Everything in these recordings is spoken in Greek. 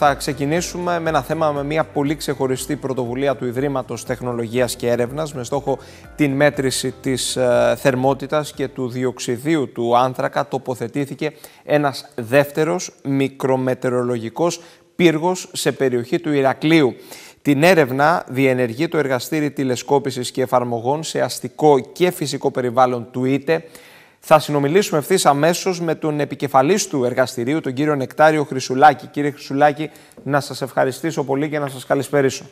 θα ξεκινήσουμε με ένα θέμα με μια πολύ ξεχωριστή πρωτοβουλία του Ιδρύματος Τεχνολογίας και Έρευνας με στόχο την μέτρηση της θερμότητας και του διοξιδίου του άνθρακα. Τοποθετήθηκε ένας δεύτερος μικρομετεωρολογικός πύργος σε περιοχή του Ηρακλείου. Την έρευνα διενεργεί το Εργαστήρι Τηλεσκόπησης και Εφαρμογών σε αστικό και φυσικό περιβάλλον του ΙΤΕ. Θα συνομιλήσουμε ευθύς αμέσως με τον επικεφαλής του εργαστηρίου, τον κύριο Νεκτάριο Χρυσουλάκη. Κύριε Χρυσουλάκη, να σας ευχαριστήσω πολύ και να σας καλησπερίσω.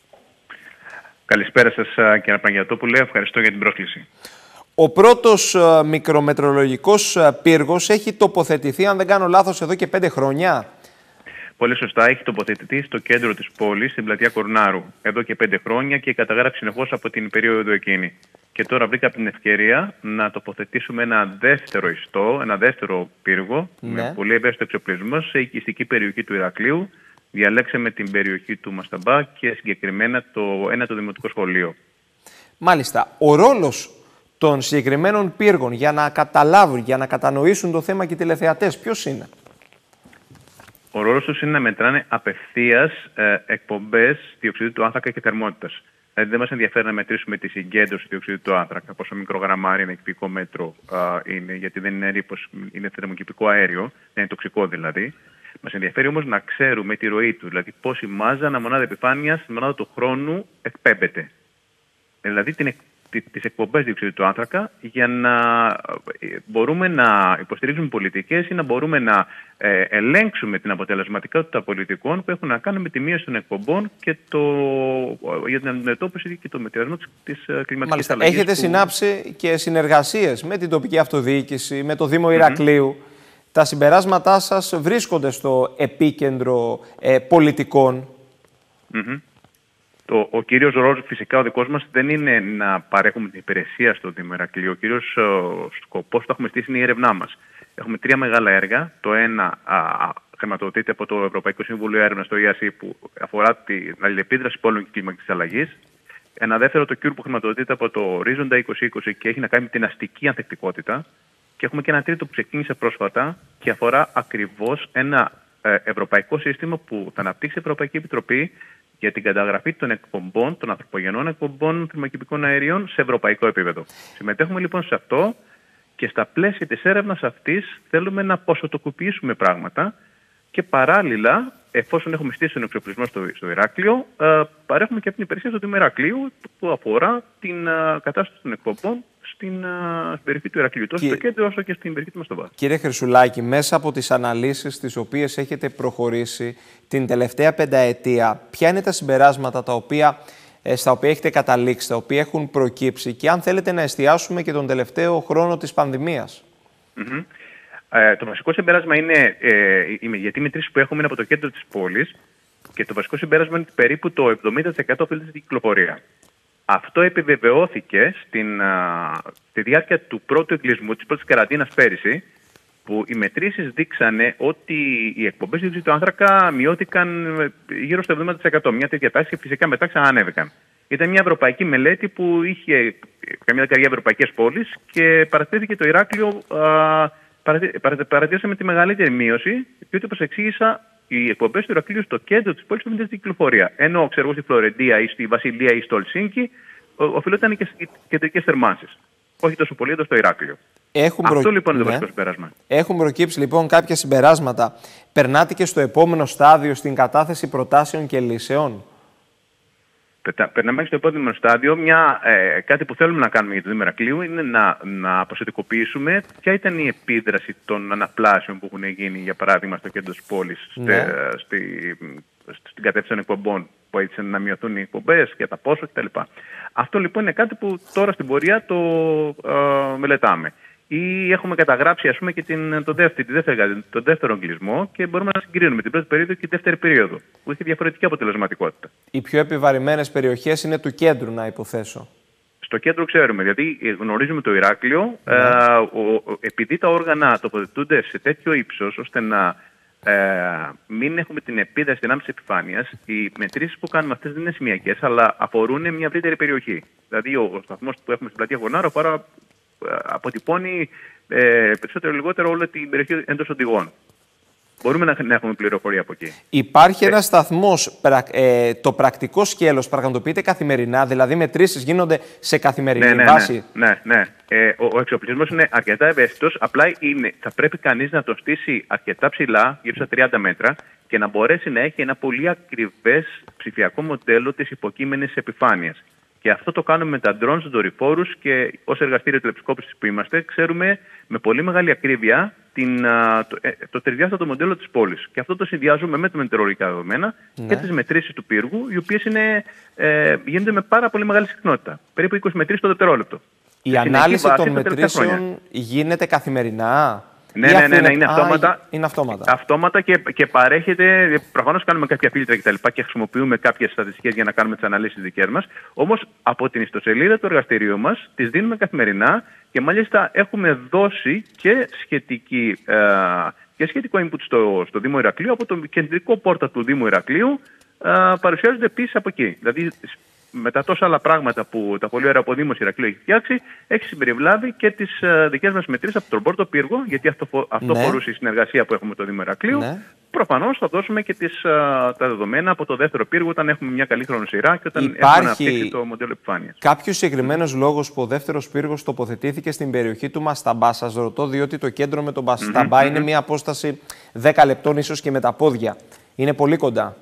Καλησπέρα σας, κύριε Παναγιωτόπουλε. Ευχαριστώ για την πρόσκληση. Ο πρώτος μικρομετεωρολογικός πύργος έχει τοποθετηθεί, αν δεν κάνω λάθος, εδώ και 5 χρόνια. Πολύ σωστά, έχει τοποθετηθεί στο κέντρο της πόλης, στην πλατεία Κορνάρου, εδώ και 5 χρόνια και καταγράφει συνεχώς από την περίοδο εκείνη. Και τώρα βρήκα την ευκαιρία να τοποθετήσουμε ένα δεύτερο ιστό, ένα δεύτερο πύργο, με πολύ ευαίσθητο εξοπλισμό σε οικιστική περιοχή του Ηρακλείου. Διαλέξαμε την περιοχή του Μασταμπά και συγκεκριμένα το δημοτικό σχολείο. Μάλιστα. Ο ρόλος των συγκεκριμένων πύργων για να καταλάβουν, για να κατανοήσουν το θέμα και οι τηλεθεατές, ποιος είναι? Ο ρόλος τους είναι να μετράνε απευθείας εκπομπές διοξιδίου του άνθρακα και θερμότητας. Δηλαδή δεν μας ενδιαφέρει να μετρήσουμε τη συγκέντρωση διοξιδίου του άνθρακα, πόσο μικρογραμμάρι ένα κυβικό μέτρο είναι, γιατί δεν είναι ρήπος, είναι θερμοκηπικό αέριο, δεν είναι τοξικό δηλαδή. Μας ενδιαφέρει όμως να ξέρουμε τη ροή του, δηλαδή πόση μάζα ανά μονάδα επιφάνειας, στη μονάδα του χρόνου εκπέμπεται. Δηλαδή τις εκπομπές διοξιδίου του άνθρακα, για να μπορούμε να υποστηρίξουμε πολιτικές ή να μπορούμε να ελέγξουμε την αποτελεσματικότητα πολιτικών που έχουν να κάνουν με τη μείωση των εκπομπών και για την αντιμετώπιση και το μετριασμό της κλιματικής αλλαγής. Έχετε συνάψει και συνεργασίες με την τοπική αυτοδιοίκηση, με το Δήμο Ηρακλείου. Τα συμπεράσματά σας βρίσκονται στο επίκεντρο πολιτικών. Ο κύριος ρόλος, φυσικά ο δικός μας, δεν είναι να παρέχουμε την υπηρεσία στο Δήμο Ηρακλείου. Ο κύριος σκοπός που έχουμε στήσει είναι η έρευνά μας. Έχουμε 3 μεγάλα έργα. Το ένα χρηματοδοτείται από το Ευρωπαϊκό Συμβούλιο Έρευνας, το EAC, που αφορά την αλληλεπίδραση πόλεων και κλιματικής αλλαγής. Ένα δεύτερο, το CURE, που χρηματοδοτείται από το Ορίζοντα 2020 και έχει να κάνει με την αστική ανθεκτικότητα. Και έχουμε και ένα τρίτο που ξεκίνησε πρόσφατα και αφορά ακριβώς ένα ευρωπαϊκό σύστημα που θα αναπτύξει η Ευρωπαϊκή Επιτροπή για την καταγραφή των εκπομπών, των ανθρωπογενών εκπομπών θερμοκηπικών αερίων σε ευρωπαϊκό επίπεδο. Συμμετέχουμε λοιπόν σε αυτό και στα πλαίσια της έρευνας αυτής θέλουμε να ποσοτικοποιήσουμε πράγματα και παράλληλα, εφόσον έχουμε στήσει τον εξοπλισμό στο Ηράκλειο, παρέχουμε και από την υπηρεσία στο Δήμο Ηρακλείου που αφορά την κατάσταση των εκπομπών στην περιοχή του Ηρακλείου, τόσο στο κέντρο όσο και στην περιοχή του Μαστοβά. Κύριε Χρυσουλάκη, μέσα από τις αναλύσεις τις οποίες έχετε προχωρήσει την τελευταία 5 ετία, ποια είναι τα συμπεράσματα στα οποία έχετε καταλήξει, τα οποία έχουν προκύψει και αν θέλετε να εστιάσουμε και τον τελευταίο χρόνο της πανδημίας? Το βασικό συμπέρασμα είναι, γιατί οι μετρήσεις που έχουμε είναι από το κέντρο της πόλης και το βασικό συμπέρασμα είναι ότι περίπου το 70% οφείλεται στην κυκλοφορία. Αυτό επιβεβαιώθηκε στη διάρκεια του πρώτου εγκλισμού, της πρώτης καραντίνας πέρυσι, που οι μετρήσεις δείξανε ότι οι εκπομπές διοξειδίου του άνθρακα μειώθηκαν γύρω στο 70%. Μια τέτοια τάση και φυσικά μετά ξανανέβηκαν. Ήταν μια ευρωπαϊκή μελέτη που είχε καμιά δεκαετία ευρωπαϊκές πόλεις και παρατηρήθηκε το Ηράκλειο. Παρατηρήσαμε τη μεγαλύτερη μείωση, διότι όπως εξήγησα, οι εκπομπές του Ηρακλείου στο κέντρο της πόλης οφείλονται στην κυκλοφορία. Ενώ ξέρω εγώ στη Φλωρεντία ή στη Βασιλεία ή στο Ελσίνκι οφείλονταν και στις κεντρικές θερμάνσεις. Όχι τόσο πολύ εδώ στο Ηράκλειο. Αυτό λοιπόν είναι το βασικό συμπέρασμα. Έχουν προκύψει λοιπόν κάποια συμπεράσματα. Περνάτε και στο επόμενο στάδιο στην κατάθεση προτάσεων και λύσεων? Περνάμε στο επόμενο στάδιο. Κάτι που θέλουμε να κάνουμε για το Δήμο Ηρακλείου είναι να ποσοτικοποιήσουμε ποια ήταν η επίδραση των αναπλάσεων που έχουν γίνει, για παράδειγμα, στο κέντρο της πόλης, στην κατεύθυνση των εκπομπών, που έτσι να μειωθούν οι εκπομπές, για τα πόσο κτλ. Αυτό λοιπόν είναι κάτι που τώρα στην πορεία το μελετάμε. Ή έχουμε καταγράψει, ας πούμε, και τον δεύτερο εγκλισμό και μπορούμε να συγκρίνουμε την πρώτη περίοδο και τη δεύτερη περίοδο, που έχει διαφορετική αποτελεσματικότητα. Οι πιο επιβαρημένες περιοχές είναι του κέντρου, να υποθέσω. Στο κέντρο ξέρουμε, γιατί γνωρίζουμε το Ηράκλειο, επειδή τα όργανα τοποθετούνται σε τέτοιο ύψος, ώστε να μην έχουμε την επίδραση στην άμεση επιφάνειας, οι μετρήσεις που κάνουμε αυτές δεν είναι σημειακές, αλλά αφορούν μια ευρύτερη περιοχή. Δηλαδή, ο σταθμός που έχουμε στην πλατεία Γονάρο αποτυπώνει περισσότερο ή λιγότερο όλη την περιοχή εντός οδηγών. μπορούμε να έχουμε πληροφορία από εκεί. Υπάρχει ένας σταθμός, το πρακτικό σκέλος πραγματοποιείται καθημερινά, δηλαδή μετρήσεις γίνονται σε καθημερινή βάση. Ναι. Ο εξοπλισμός είναι αρκετά ευαίσθητος, απλά θα πρέπει κανείς να το στήσει αρκετά ψηλά, γύρω στα 30 μέτρα, και να μπορέσει να έχει ένα πολύ ακριβές ψηφιακό μοντέλο της υποκείμενης επιφάνειας. Και αυτό το κάνουμε με τα drones, τους δορυφόρους, και ως εργαστήριο τηλεσκόπησης που είμαστε, ξέρουμε με πολύ μεγάλη ακρίβεια το τρισδιάστατο μοντέλο της πόλης. Και αυτό το συνδυάζουμε με τα μετεωρολογικά δεδομένα και τις μετρήσεις του πύργου, οι οποίες γίνονται με πάρα πολύ μεγάλη συχνότητα. Περίπου 20 μετρήσεις το δευτερόλεπτο. Η ανάλυση των μετρήσεων γίνεται καθημερινά. Ναι, είναι αυτόματα. Είναι αυτόματα. Αυτόματα και παρέχεται. Προφανώς κάνουμε κάποια φίλτρα κτλ. Και χρησιμοποιούμε κάποιες στατιστικές για να κάνουμε τις αναλύσεις δικές μας. Όμως από την ιστοσελίδα του εργαστηρίου μας τις δίνουμε καθημερινά, και μάλιστα έχουμε δώσει και σχετικό input στο Δήμο Ηρακλείου. Από το κεντρικό πόρτα του Δήμου Ηρακλείου παρουσιάζονται επίσης από εκεί. Δηλαδή, με τα τόσα άλλα πράγματα που τα πολύ ωραία από ο Δήμος Ηρακλείου έχει φτιάξει, έχει συμπεριλάβει και τις δικές μας μετρήσεις από τον πόρτο πύργο, γιατί αυτό φορούσε η συνεργασία που έχουμε με το Δήμο Ηρακλείου. Προφανώς θα δώσουμε και τα δεδομένα από το δεύτερο πύργο, όταν έχουμε μια καλή χρονοσυρά και όταν έχουμε αναπτύξει το μοντέλο επιφάνειας. Κάποιος συγκεκριμένος λόγος που ο δεύτερος πύργος τοποθετήθηκε στην περιοχή του Μασταμπά? Σας ρωτώ, διότι το κέντρο με τον Μασταμπά είναι μια απόσταση 10 λεπτών, ίσως και με τα πόδια. Είναι πολύ κοντά.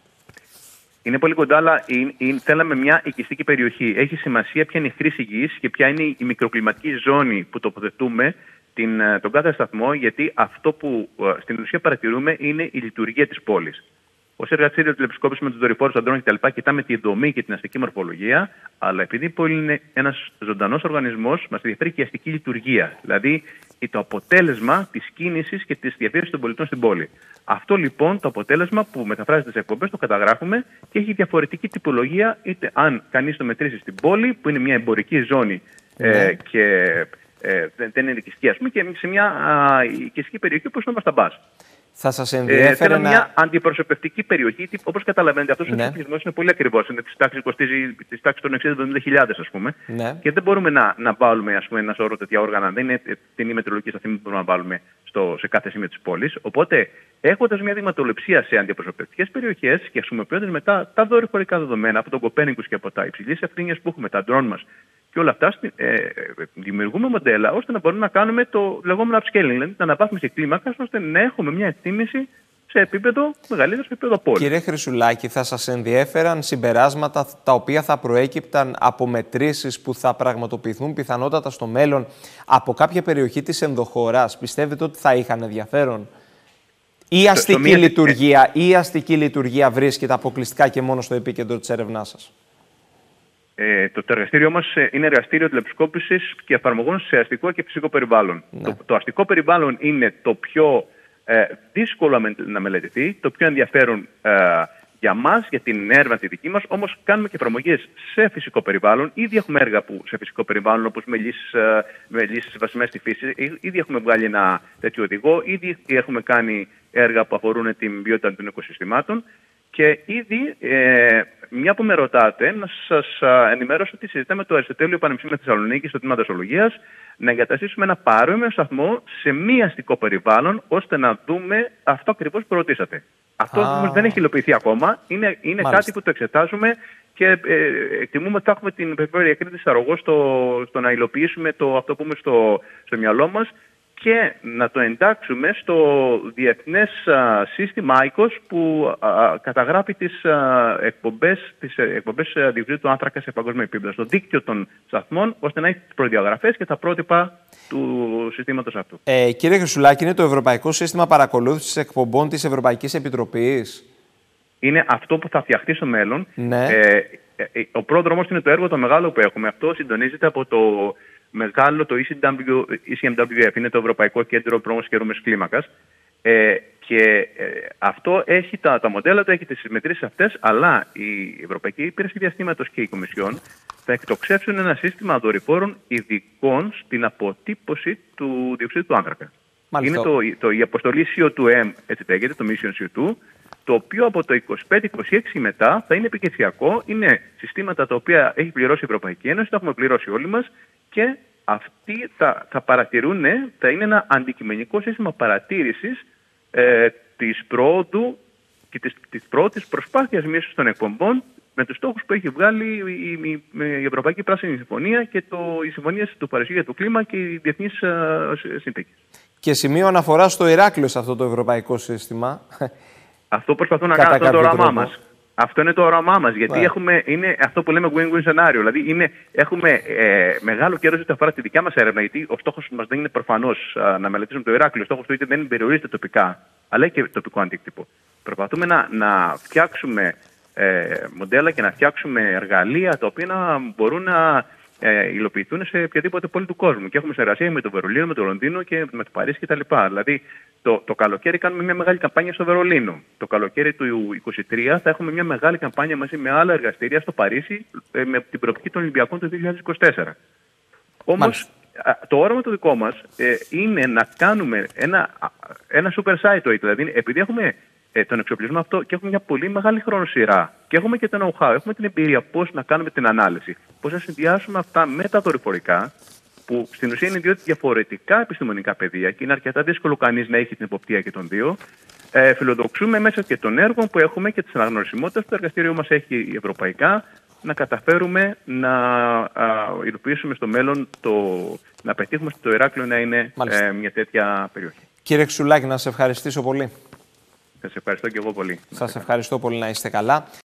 Είναι πολύ κοντά, αλλά θέλαμε μια οικιστική περιοχή. Έχει σημασία ποια είναι η χρήση γης και ποια είναι η μικροκλιματική ζώνη που τοποθετούμε τον κάθε σταθμό, γιατί αυτό που στην ουσία παρατηρούμε είναι η λειτουργία της πόλης. Ως εργαστήριο τηλεσκόπησης με τους δορυφόρους, τα drone κτλ. Κοιτάμε τη δομή και την αστική μορφολογία, αλλά επειδή η πόλη είναι ένας ζωντανός οργανισμός, μας ενδιαφέρει και η αστική λειτουργία. Δηλαδή το αποτέλεσμα της κίνησης και της διαβίωσης των πολιτών στην πόλη. Αυτό λοιπόν το αποτέλεσμα που μεταφράζεται σε εκπομπές το καταγράφουμε και έχει διαφορετική τυπολογία, είτε αν κανείς το μετρήσει στην πόλη, που είναι μια εμπορική ζώνη και δεν είναι οικιστική, ας πούμε, και σε μια οικιστική περιοχή όπως είναι ο Μασταμπάς. Θα σας ενδιέφερε μια αντιπροσωπευτική περιοχή. Όπως καταλαβαίνετε, αυτός ο εξοπλισμός είναι πολύ ακριβώς. Είναι κοστίζει της τάξης των 60-70.000, ας πούμε. Και δεν μπορούμε να βάλουμε, ας πούμε, ένα σώρο τέτοια όργανα. Δεν είναι την μετεωρολογική σταθμή που μπορούμε να βάλουμε σε κάθε σημείο της πόλης. Οπότε, έχοντας μια δειγματοληψία σε αντιπροσωπευτικές περιοχές και χρησιμοποιώντας μετά τα δορυφορικά δεδομένα από τον Κοπέρνικους και από τα υψηλής ευθύνειας που έχουμε, τα drone μας και όλα αυτά, δημιουργούμε μοντέλα ώστε να μπορούμε να κάνουμε το λεγόμενο upscaling, δηλαδή την αναβάθμιση κλίμακας, ώστε να έχουμε μια εκτίμηση σε επίπεδο μεγαλύτερο, σε επίπεδο πόλη. Κύριε Χρυσουλάκη, θα σας ενδιέφεραν συμπεράσματα τα οποία θα προέκυπταν από μετρήσεις που θα πραγματοποιηθούν πιθανότατα στο μέλλον από κάποια περιοχή της ενδοχώρας? Πιστεύετε ότι θα είχαν ενδιαφέρον? Ή η αστική λειτουργία βρίσκεται αποκλειστικά και μόνο στο επίκεντρο της έρευνάς σας? Το εργαστήριό μας είναι εργαστήριο τηλεσκόπησης και εφαρμογών σε αστικό και φυσικό περιβάλλον. Το αστικό περιβάλλον είναι το πιο δύσκολο να μελετηθεί, το πιο ενδιαφέρον για μας, για την έρευνα τη δική μας. Όμως κάνουμε και εφαρμογές σε φυσικό περιβάλλον. Ήδη έχουμε έργα σε φυσικό περιβάλλον, όπως με λύσεις βασιμές στη φύση. Ήδη έχουμε βγάλει ένα τέτοιο οδηγό. Ήδη έχουμε κάνει έργα που αφορούν την ποιότητα των οικοσυστημάτων. Και ήδη, μια που με ρωτάτε, να σας ενημερώσω ότι συζητάμε το Αριστοτέλειο Πανεπιστήμιο Θεσσαλονίκης στο τμήμα δασολογίας να εγκαταστήσουμε ένα παρόμοιο σταθμό σε μη αστικό περιβάλλον, ώστε να δούμε αυτό ακριβώς που ρωτήσατε. Αυτό όμως δεν έχει υλοποιηθεί ακόμα. Είναι κάτι που το εξετάζουμε και εκτιμούμε ότι θα έχουμε την περιφέρεια Κρήτης αρρωγός στο να υλοποιήσουμε αυτό που έχουμε στο μυαλό μας και να το εντάξουμε στο διεθνές σύστημα ICOS που καταγράφει τις εκπομπές διοξειδίου του άνθρακα σε παγκόσμιο επίπεδο, στο δίκτυο των σταθμών, ώστε να έχει προδιαγραφές και τα πρότυπα του συστήματος αυτού. Κύριε Χρυσουλάκη, είναι το Ευρωπαϊκό Σύστημα Παρακολούθησης Εκπομπών της Ευρωπαϊκής Επιτροπής? Είναι αυτό που θα φτιαχτεί στο μέλλον. Ο πρόδρομος είναι το έργο το μεγάλο που έχουμε. Αυτό συντονίζεται από το μεγάλο, το ECMWF, είναι το Ευρωπαϊκό Κέντρο Πρόμοσης και Ρούμες Κλίμακας. Και αυτό έχει τα μοντέλα του, έχει τις μετρήσεις αυτές, αλλά η Ευρωπαϊκή Υπηρεσία Διαστήματος και η Κομισιόν θα εκτοξεύσουν ένα σύστημα δορυφόρων ειδικών στην αποτύπωση του διοξείδου του άνθρακα. Μάλιστα. Είναι η αποστολή CO2M, έτσι λέγεται, το Mission CO2, το οποίο από το 25-26 μετά θα είναι επικαιριακό. Είναι συστήματα τα οποία έχει πληρώσει η Ευρωπαϊκή Ένωση, τα έχουμε πληρώσει όλοι μας και αυτοί θα παρατηρούν, θα είναι ένα αντικειμενικό σύστημα παρατήρησης της προόδου και της πρώτης προσπάθειας μείωσης των εκπομπών με τους στόχους που έχει βγάλει η Ευρωπαϊκή Πράσινη Συμφωνία και οι συμφωνίες του Παρισιού για το κλίμα και οι διεθνείς συνθήκες. Και σημείο αναφορά στο Ηράκλειο σε αυτό το ευρωπαϊκό σύστημα. Αυτό προσπαθούν να κάνουν, αυτό το όραμά μας. Αυτό είναι το όραμά μας, γιατί είναι αυτό που λέμε win-win σενάριο. Δηλαδή έχουμε μεγάλο κέρδος ό,τι αφορά τη δικιά μας έρευνα, γιατί ο στόχος μας δεν είναι προφανώς να μελετήσουμε το Ηράκλειο. Ο στόχος του δεν περιορίζεται τοπικά, αλλά έχει και τοπικό αντίκτυπο. Προσπαθούμε να φτιάξουμε μοντέλα και να φτιάξουμε εργαλεία τα οποία να μπορούν να υλοποιηθούν σε οποιαδήποτε πόλη του κόσμου. Και έχουμε συνεργασία με το Βερολίνο, με το Λονδίνο και με το Παρίσι κτλ. Δηλαδή, το καλοκαίρι κάνουμε μια μεγάλη καμπάνια στο Βερολίνο. Το καλοκαίρι του 2023 θα έχουμε μια μεγάλη καμπάνια μαζί με άλλα εργαστήρια στο Παρίσι με την προοπτική των Ολυμπιακών του 2024. Όμως, το όραμα το δικό μας είναι να κάνουμε ένα super site, δηλαδή επειδή έχουμε τον εξοπλισμό αυτό και έχουμε μια πολύ μεγάλη χρονοσυρά και έχουμε και το know-how, έχουμε την εμπειρία πώς να κάνουμε την ανάλυση, πώς να συνδυάσουμε αυτά με τα δορυφορικά, που στην ουσία είναι δύο διαφορετικά επιστημονικά πεδία και είναι αρκετά δύσκολο κανείς να έχει την εποπτεία και των δύο. Φιλοδοξούμε μέσα και των έργων που έχουμε και της αναγνωρισιμότητας που το εργαστήριό μας έχει ευρωπαϊκά να καταφέρουμε να υλοποιήσουμε στο μέλλον να πετύχουμε στο Ηράκλειο να είναι μια τέτοια περιοχή. Κύριε Ξουλάκη, να σε ευχαριστήσω πολύ. Σας ευχαριστώ και εγώ πολύ. Σας ευχαριστώ πολύ, να είστε καλά.